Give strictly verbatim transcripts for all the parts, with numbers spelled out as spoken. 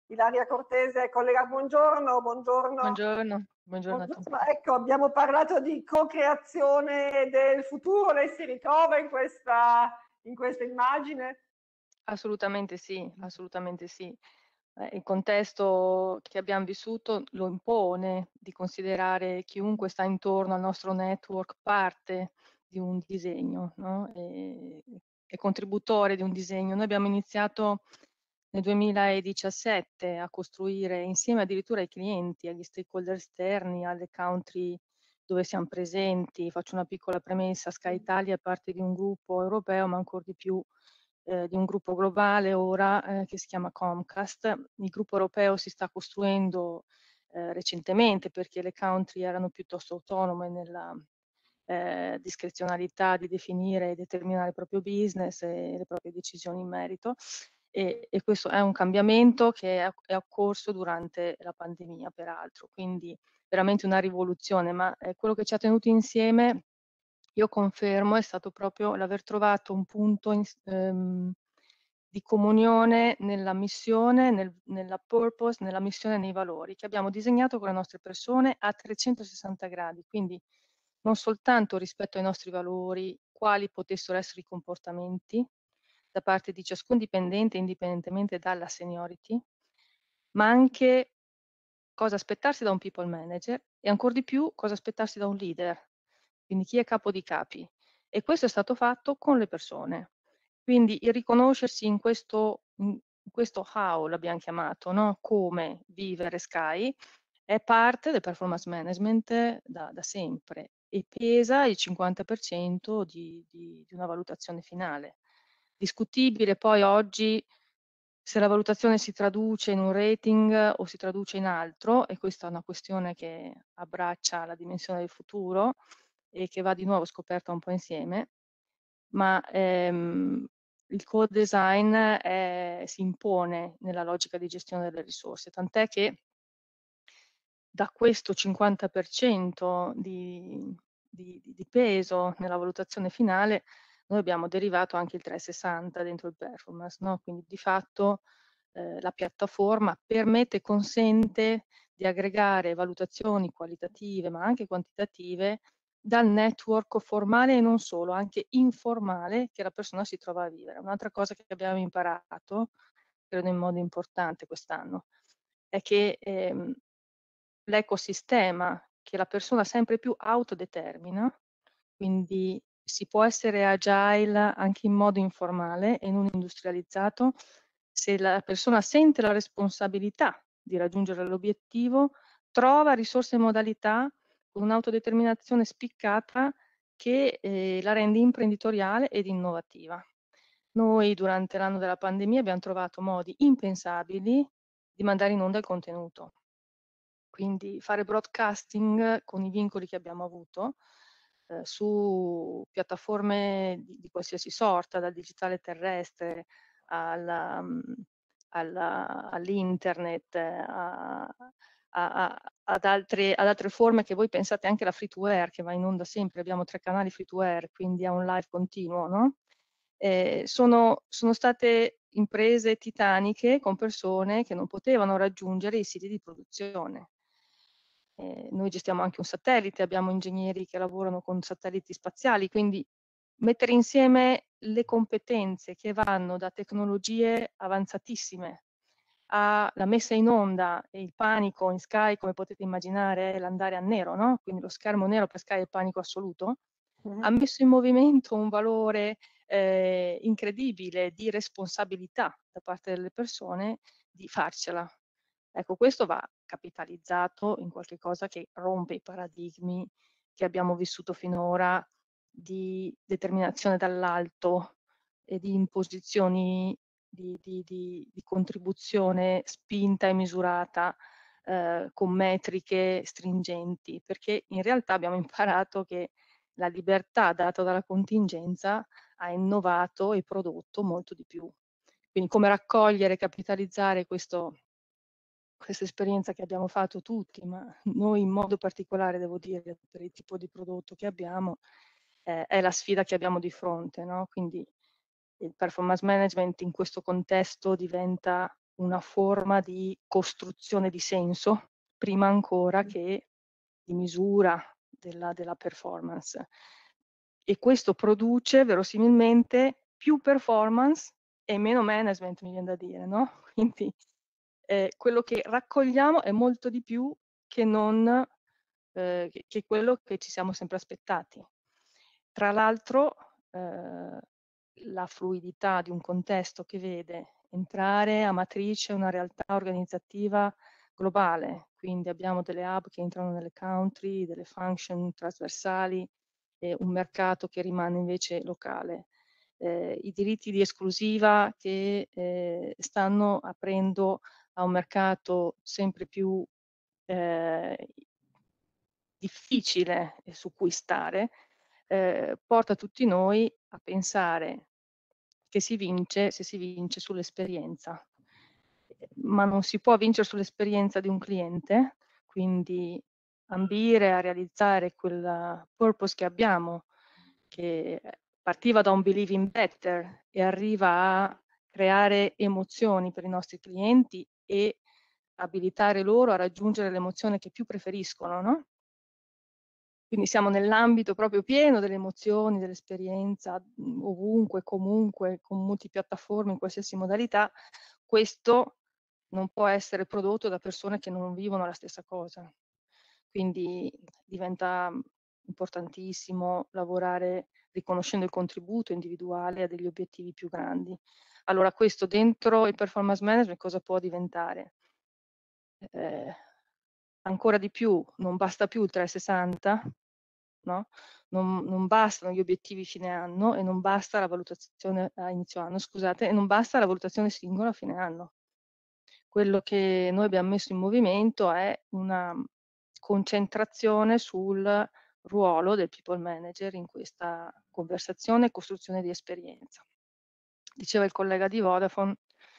Ilaria Cortese, collega, buongiorno, buongiorno. Buongiorno, buongiorno a tutti. Ecco, abbiamo parlato di co-creazione del futuro, lei si ritrova in questa, in questa immagine? Assolutamente sì, assolutamente sì. Eh, il contesto che abbiamo vissuto lo impone di considerare chiunque sta intorno al nostro network parte di un disegno, no? E, e contributore di un disegno. Noi abbiamo iniziato nel duemiladiciassette a costruire insieme addirittura ai clienti, agli stakeholder esterni, alle country dove siamo presenti. Faccio una piccola premessa: Sky Italia è parte di un gruppo europeo, ma ancora di più eh, di un gruppo globale ora eh, che si chiama Comcast. Il gruppo europeo si sta costruendo eh, recentemente perché le country erano piuttosto autonome nella eh, discrezionalità di definire e determinare il proprio business e le proprie decisioni in merito. E, e questo è un cambiamento che è, è occorso durante la pandemia, peraltro, quindi veramente una rivoluzione, ma eh, quello che ci ha tenuti insieme, io confermo, è stato proprio l'aver trovato un punto in, ehm, di comunione nella missione, nel, nella purpose, nella missione e nei valori che abbiamo disegnato con le nostre persone a trecentosessanta gradi, quindi non soltanto rispetto ai nostri valori, quali potessero essere i comportamenti da parte di ciascun dipendente indipendentemente dalla seniority, ma anche cosa aspettarsi da un people manager e ancor di più cosa aspettarsi da un leader, quindi chi è capo di capi. E questo è stato fatto con le persone. Quindi il riconoscersi in questo, in questo how l'abbiamo chiamato, no? Come vivere Sky, è parte del performance management da, da sempre e pesa il cinquanta per cento di, di, di una valutazione finale. Discutibile poi oggi se la valutazione si traduce in un rating o si traduce in altro, e questa è una questione che abbraccia la dimensione del futuro e che va di nuovo scoperta un po' insieme, ma ehm, il co-design si impone nella logica di gestione delle risorse, tant'è che da questo cinquanta per cento di, di, di peso nella valutazione finale noi abbiamo derivato anche il trecentosessanta dentro il performance, no? Quindi di fatto eh, la piattaforma permette e consente di aggregare valutazioni qualitative ma anche quantitative dal network formale e non solo, anche informale che la persona si trova a vivere. Un'altra cosa che abbiamo imparato, credo in modo importante quest'anno, è che ehm, l'ecosistema che la persona sempre più autodetermina, quindi si può essere agile anche in modo informale e non industrializzato, se la persona sente la responsabilità di raggiungere l'obiettivo, trova risorse e modalità con un'autodeterminazione spiccata che eh, la rende imprenditoriale ed innovativa. Noi durante l'anno della pandemia abbiamo trovato modi impensabili di mandare in onda il contenuto. Quindi fare broadcasting con i vincoli che abbiamo avuto eh, su piattaforme di, di qualsiasi sorta, dal digitale terrestre alla, alla, all'internet, a, a, a, ad, altre, ad altre forme che voi pensate, anche la free to air che va in onda sempre, abbiamo tre canali free to air, quindi è un live continuo, no? Eh, sono, sono state imprese titaniche con persone che non potevano raggiungere i siti di produzione. Eh, noi gestiamo anche un satellite, abbiamo ingegneri che lavorano con satelliti spaziali, quindi mettere insieme le competenze che vanno da tecnologie avanzatissime alla messa in onda e il panico in Sky, come potete immaginare, è l'andare a nero, no? Quindi lo schermo nero per Sky è il panico assoluto, mm-hmm. Ha messo in movimento un valore eh, incredibile di responsabilità da parte delle persone di farcela. Ecco, questo va capitalizzato in qualche cosa che rompe i paradigmi che abbiamo vissuto finora di determinazione dall'alto e di imposizioni di, di, di, di contribuzione spinta e misurata eh, con metriche stringenti, perché in realtà abbiamo imparato che la libertà data dalla contingenza ha innovato e prodotto molto di più. Quindi come raccogliere e capitalizzare questo questa esperienza che abbiamo fatto tutti, ma noi in modo particolare, devo dire, per il tipo di prodotto che abbiamo, eh, è la sfida che abbiamo di fronte, no? Quindi il performance management in questo contesto diventa una forma di costruzione di senso, prima ancora Mh. che di misura della della performance. E questo produce verosimilmente più performance e meno management, mi vien da dire, no, quindi, ehm, quello che raccogliamo è molto di più che non ehm, che che quello che ci siamo sempre aspettati. Tra l'altro, ehm, la fluidità di un contesto che vede entrare a matrice una realtà organizzativa globale, quindi abbiamo delle hub che entrano nelle country, delle function trasversali e un mercato che rimane invece locale. Ehm, I diritti di esclusiva che, ehm, stanno aprendo a un mercato sempre più, ehm, difficile e su cui stare, ehm, porta tutti noi a pensare che si vince se si vince sull'esperienza. Ehm, ma non si può vincere sull'esperienza di un cliente, quindi ambire a realizzare quel purpose che abbiamo, che partiva da un believing better e arriva a creare emozioni per i nostri clienti e abilitare loro a raggiungere l'emozione che più preferiscono, no? Quindi siamo nell'ambito proprio pieno delle emozioni, dell'esperienza, mhmm, ovunque, comunque, con multipiattaforme, in qualsiasi modalità. Questo non può essere prodotto da persone che non vivono la stessa cosa. Quindi diventa, mhmm, importantissimo lavorare riconoscendo il contributo individuale a degli obiettivi più grandi. Allora questo dentro il performance management cosa può diventare? Ehm, Ancora di più, non basta più il trecentosessanta, no, non non bastano gli obiettivi fine anno e non basta la valutazione a inizio anno, scusate, e non basta la valutazione singola a fine anno. Quello che noi abbiam messo in movimento è una concentrazione sul ruolo del people manager in questa conversazione e costruzione di esperienza. Diceva il collega di Vodafone,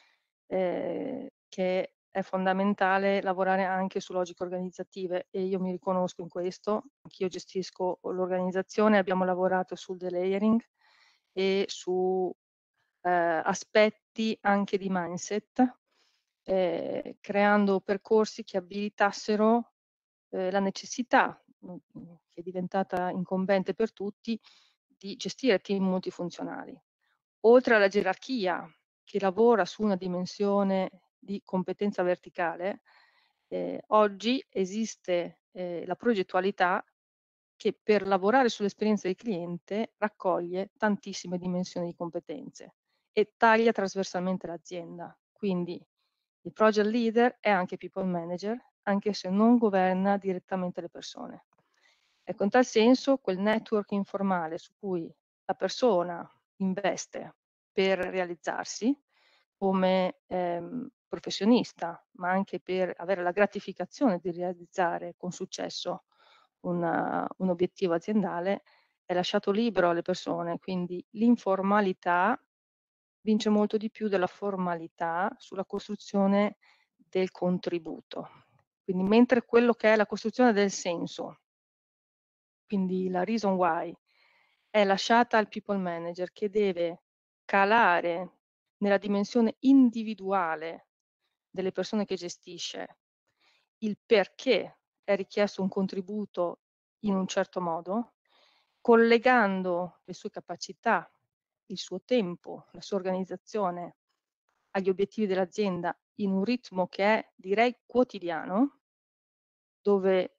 ehm, che è fondamentale lavorare anche su logiche organizzative e io mi riconosco in questo. Anch'io gestisco l'organizzazione, abbiamo lavorato sul delayering e su, ehm, aspetti anche di mindset, ehm, creando percorsi che abilitassero, ehm, la necessità, mhmm, mhmm, che è diventata incombente per tutti, di gestire team multifunzionali. Oltre alla gerarchia che lavora su una dimensione di competenza verticale, ehm, oggi esiste, ehm, la progettualità che per lavorare sull'esperienza del cliente raccoglie tantissime dimensioni di competenze e taglia trasversalmente l'azienda. Quindi il project leader è anche people manager, anche se non governa direttamente le persone. Ecco, in tal senso quel network informale su cui la persona investe per realizzarsi come, ehm, professionista, ma anche per avere la gratificazione di realizzare con successo un un obiettivo aziendale, è lasciato libero alle persone, quindi l'informalità vince molto di più della formalità sulla costruzione del contributo. Quindi mentre quello che è la costruzione del senso, quindi la reason why, è lasciata al people manager che deve calare nella dimensione individuale delle persone che gestisce il perché è richiesto un contributo in un certo modo, collegando le sue capacità, il suo tempo, la sua organizzazione agli obiettivi dell'azienda in un ritmo che è, direi, quotidiano, dove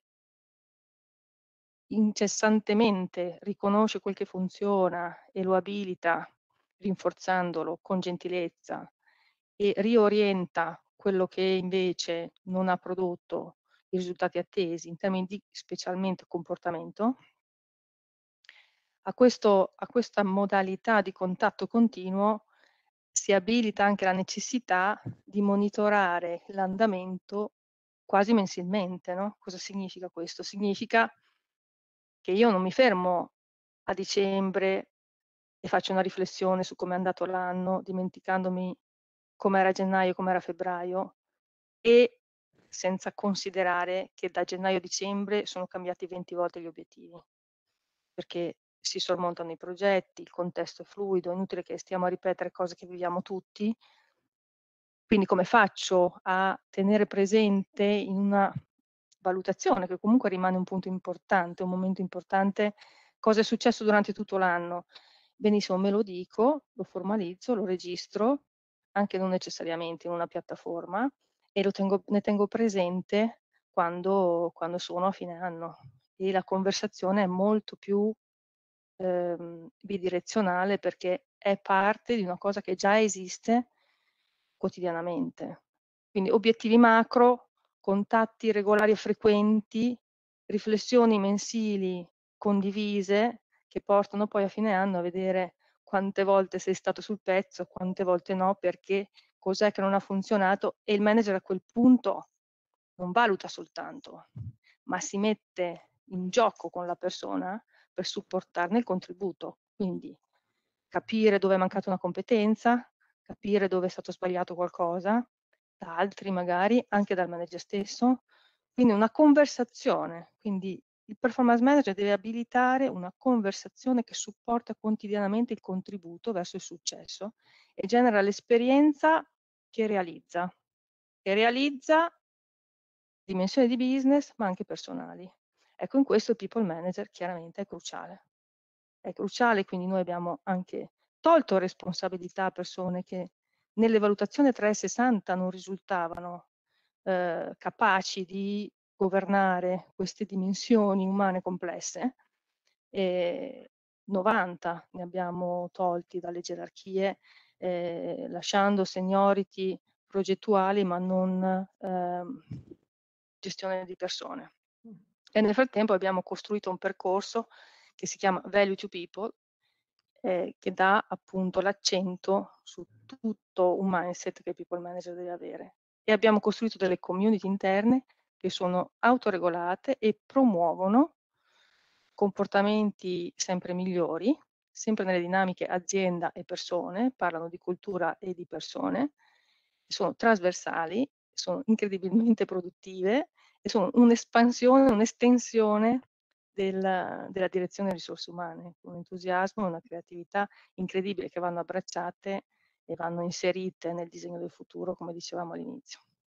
incessantemente riconosce quel che funziona e lo abilita, rinforzandolo con gentilezza e riorienta quello che invece non ha prodotto i risultati attesi in termini di specialmente comportamento, a questo a questa modalità di contatto continuo si abilita anche la necessità di monitorare l'andamento quasi mensilmente, no, cosa significa questo? Significa che io non mi fermo a dicembre e faccio una riflessione su com'è andato l'anno, dimenticandomi com'era gennaio, com'era febbraio e senza considerare che da gennaio a dicembre sono cambiati venti volte gli obiettivi, perché si sormontano i progetti, il contesto è fluido, è inutile che stiamo a ripetere cose che viviamo tutti, Quindi come faccio a tenere presente in una valutazione, che comunque rimane un punto importante, un momento importante, cosa è successo durante tutto l'anno? Benissimo, me lo dico, lo formalizzo, lo registro, anche non necessariamente in una piattaforma, e lo tengo, ne tengo presente quando, quando sono a fine anno. E la conversazione è molto più ehm, bidirezionale, perché è parte di una cosa che già esiste quotidianamente. Quindi obiettivi macro, contatti regolari e frequenti, riflessioni mensili condivise, che portano poi a fine anno a vedere quante volte sei stato sul pezzo, quante volte no, perché cos'è che non ha funzionato, e il manager a quel punto non valuta soltanto, ma si mette in gioco con la persona per supportarne il contributo. Quindi capire dove è mancata una competenza, capire dove è stato sbagliato qualcosa, da altri magari, anche dal manager stesso. Quindi una conversazione, quindi il performance manager deve abilitare una conversazione che supporta quotidianamente il contributo verso il successo e genera l'esperienza che realizza, che realizza dimensioni di business ma anche personali. Ecco, in questo il people manager chiaramente è cruciale. È cruciale, quindi noi abbiamo anche tolto responsabilità a persone che nelle valutazioni trecentosessanta non risultavano eh, capaci di governare queste dimensioni umane complesse, e novanta ne abbiamo tolti dalle gerarchie, eh, lasciando seniority progettuali ma non ehm, gestione di persone. E nel frattempo abbiamo costruito un percorso che si chiama Value to People, eh, che dà appunto l'accento su tutto un mindset che il people manager deve avere. E abbiamo costruito delle community interne che sono autoregolate e promuovono comportamenti sempre migliori, sempre nelle dinamiche azienda e persone, parlano di cultura e di persone, sono trasversali, sono incredibilmente produttive e sono un'espansione, un'estensione della, della direzione risorse umane, un entusiasmo e una creatività incredibile che vanno abbracciate e vanno inserite nel disegno del futuro, come dicevamo all'inizio.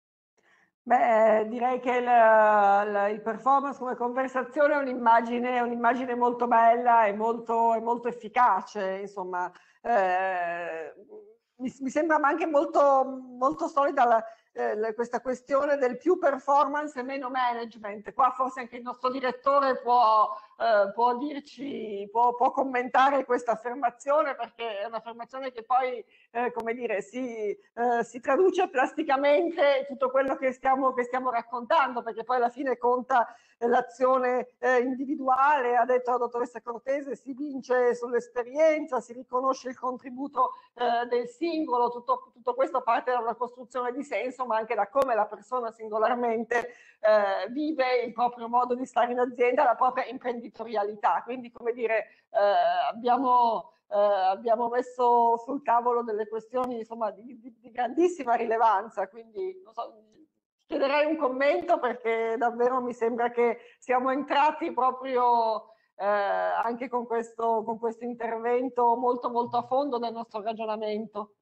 Beh, direi che il, il, il performance come conversazione è un'immagine, un'immagine molto bella e molto, e molto efficace, insomma, eh, mi, mi sembra anche molto, molto solida la, eh, questa questione del più performance e meno management. Qua forse anche il nostro direttore può, eh, può dirci, può, può commentare questa affermazione, perché è un'affermazione che poi, eh, come dire, si, eh, si traduce plasticamente tutto quello che stiamo, che stiamo raccontando, perché poi alla fine conta l'azione eh, individuale. Ha detto la dottoressa Cortese, si vince sull'esperienza, si riconosce il contributo eh, del singolo, tutto, tutto questo parte da una costruzione di senso, ma anche da come la persona singolarmente eh, vive il proprio modo di stare in azienda, la propria imprenditorialità. Quindi, come dire, eh, abbiamo... Eh, abbiamo messo sul tavolo delle questioni, insomma, di, di, di grandissima rilevanza, quindi non so, chiederei un commento, perché davvero mi sembra che siamo entrati proprio eh, anche con questo, con questo intervento molto molto a fondo del nostro ragionamento.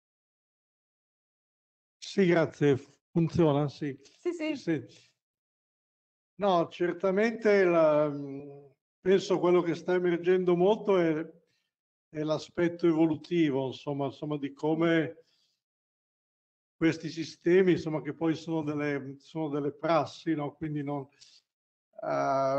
Sì, grazie. Funziona? Sì. Sì, sì. Sì. No, certamente la, penso quello che sta emergendo molto è, è l'aspetto evolutivo, insomma, insomma, di come questi sistemi, insomma, che poi sono delle, sono delle prassi, no? Quindi non, uh,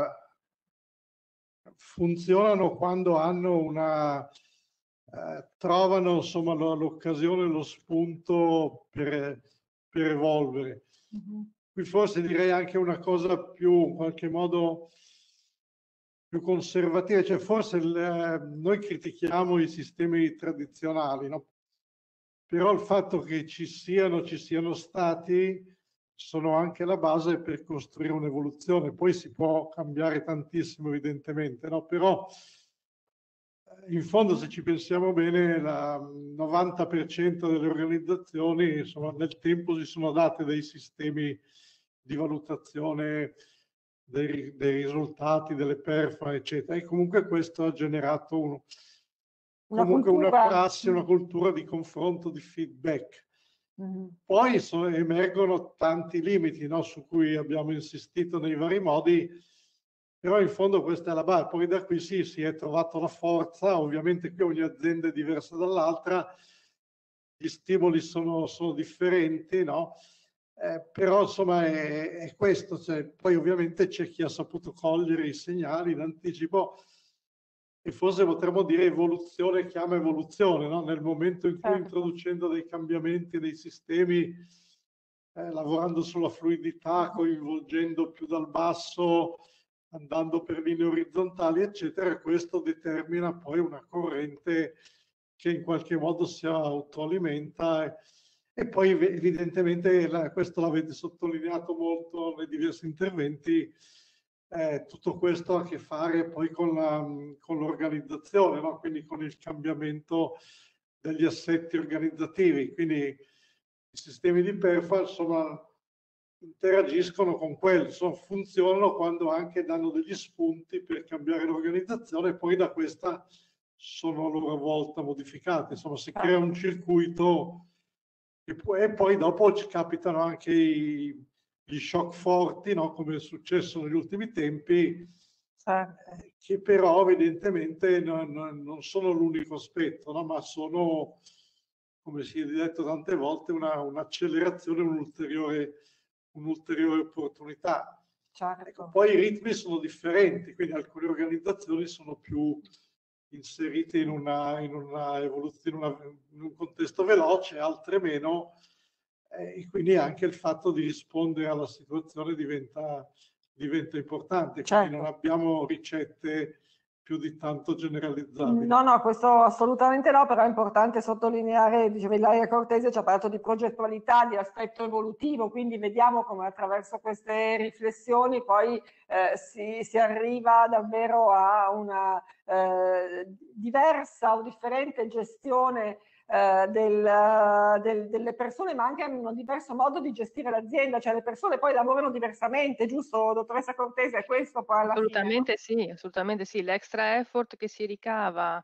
funzionano quando hanno una, uh, trovano, insomma, l'occasione, lo spunto per, per evolvere. Mm-hmm. Qui forse direi anche una cosa più, in qualche modo, più conservativa, cioè forse il, eh, noi critichiamo i sistemi tradizionali, no? Però il fatto che ci siano, ci siano stati, sono anche la base per costruire un'evoluzione. Poi si può cambiare tantissimo, evidentemente, no? Però in fondo, se ci pensiamo bene, il novanta per cento delle organizzazioni, insomma, nel tempo si sono date dei sistemi di valutazione dei, dei risultati, delle performance, eccetera. E comunque questo ha generato uno, una comunque cultura. una prassi, una cultura di confronto, di feedback. Mm-hmm. Poi so, emergono tanti limiti, no, su cui abbiamo insistito nei vari modi, però in fondo questa è la base. Poi da qui sì, si è trovato la forza, ovviamente qui ogni azienda è diversa dall'altra, gli stimoli sono, sono differenti, no? Eh, però insomma è, è questo, cioè, poi ovviamente c'è chi ha saputo cogliere i segnali in anticipo e forse potremmo dire evoluzione, chiama evoluzione, no? Nel momento in cui certo. introducendo dei cambiamenti nei sistemi, eh, lavorando sulla fluidità, coinvolgendo più dal basso, andando per linee orizzontali, eccetera, questo determina poi una corrente che in qualche modo si autoalimenta e, e poi evidentemente la, questo l'avete sottolineato molto nei diversi interventi, eh, tutto questo ha a che fare poi con la, con l'organizzazione, no? Quindi con il cambiamento degli assetti organizzativi, quindi i sistemi di performance insomma interagiscono con quello, insomma, funzionano quando anche danno degli spunti per cambiare l'organizzazione e poi da questa sono a loro volta modificate, insomma si crea un circuito e poi, e poi dopo ci capitano anche i, gli shock forti, no? Come è successo negli ultimi tempi, eh, che però evidentemente non, non sono l'unico aspetto, no? Ma sono, come si è detto tante volte, una, un'accelerazione, un'ulteriore un'ulteriore opportunità. Certo. Ecco, poi i ritmi sono differenti, quindi alcune organizzazioni sono più inserite in una, in una evoluzione, in, una, in un contesto veloce, altre meno, eh, e quindi anche il fatto di rispondere alla situazione diventa, diventa importante. Certo. Quindi non abbiamo ricette più di tanto generalizzabili. No, no, questo assolutamente no, però è importante sottolineare, dicevi Ilaria Cortese ci ha parlato di progettualità, di aspetto evolutivo, quindi vediamo come attraverso queste riflessioni poi eh, si, si arriva davvero a una eh, diversa o differente gestione eh, del, del, delle persone, ma anche un diverso modo di gestire l'azienda, cioè le persone poi lavorano diversamente, giusto dottoressa Cortese? È questo poi alla assolutamente fine, no? Sì, assolutamente sì, l'extra effort che si ricava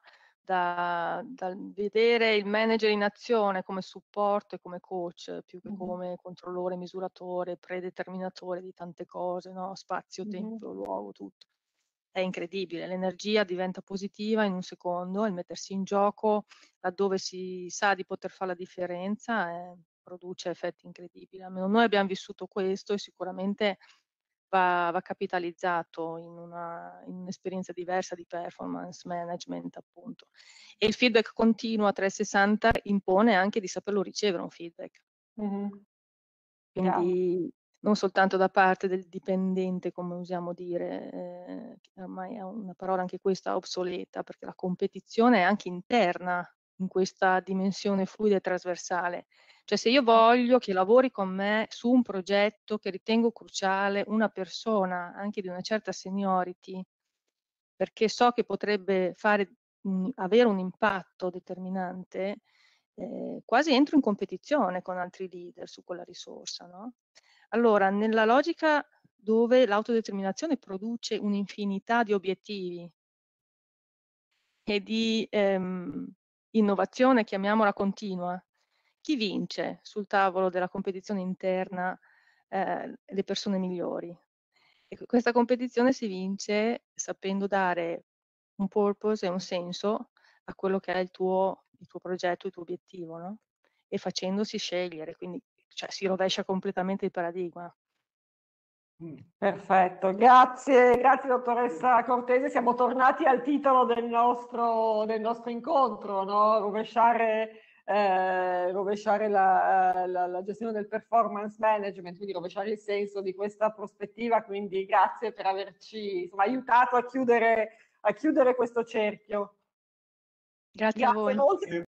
da, dal vedere il manager in azione come supporto e come coach, più che come controllore, misuratore, predeterminatore di tante cose, no? Spazio, tempo, mm-hmm. luogo, tutto. È incredibile, l'energia diventa positiva in un secondo, il mettersi in gioco laddove si sa di poter fare la differenza eh, produce effetti incredibili. Almeno noi abbiamo vissuto questo e sicuramente va, va capitalizzato in, una, in un'esperienza diversa di performance management, appunto. E il feedback continuo a trecentosessanta impone anche di saperlo ricevere un feedback. Mm-hmm. Quindi yeah. non soltanto da parte del dipendente, come usiamo dire, eh, ormai è una parola anche questa obsoleta, perché la competizione è anche interna in questa dimensione fluida e trasversale. Cioè se io voglio che lavori con me su un progetto che ritengo cruciale, una persona anche di una certa seniority, perché so che potrebbe fare, mh, avere un impatto determinante, eh, quasi entro in competizione con altri leader su quella risorsa, no? Allora, nella logica dove l'autodeterminazione produce un'infinità di obiettivi e di ehm, innovazione, chiamiamola continua, chi vince sul tavolo della competizione interna eh, le persone migliori? E questa competizione si vince sapendo dare un purpose e un senso a quello che è il tuo, il tuo progetto, il tuo obiettivo, no? E facendosi scegliere, quindi cioè, si rovescia completamente il paradigma. Perfetto, grazie, grazie dottoressa Cortese. Siamo tornati al titolo del nostro, del nostro incontro, no? Rovesciare, eh, rovesciare la, la, la gestione del performance management, quindi rovesciare il senso di questa prospettiva. Quindi grazie per averci insomma, aiutato a chiudere, a chiudere questo cerchio. Grazie, grazie a voi. Molto.